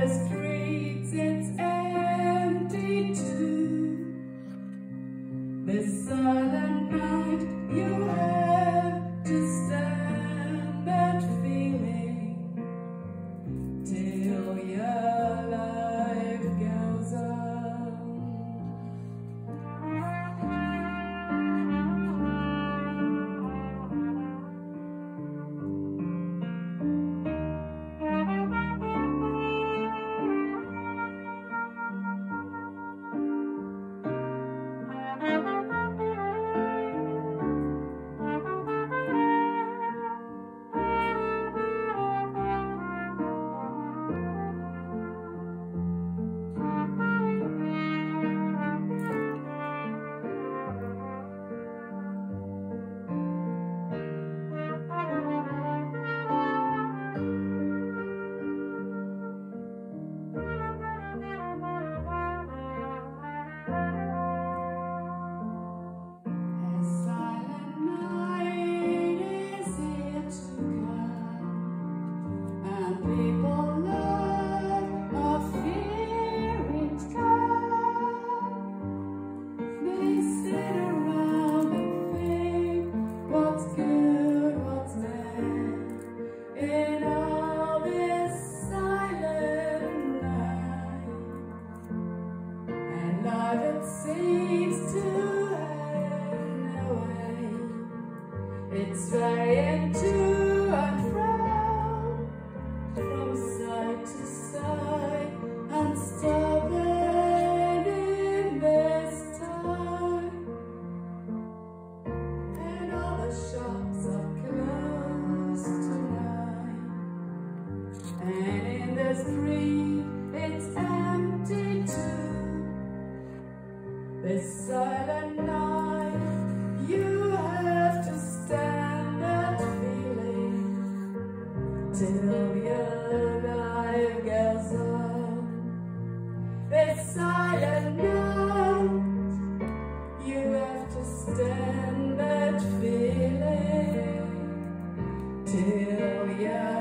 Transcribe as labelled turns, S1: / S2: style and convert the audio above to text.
S1: streets it's empty too. This silent night you have to stand that feeling till your life goes on. Seems to have no way. It's varying to and from side to side, unstoppable in this time. And all the shops are closed tonight, and in the street it's empty too. This silent night, you have to stand that feeling till your life goes on. This silent night, you have to stand that feeling till your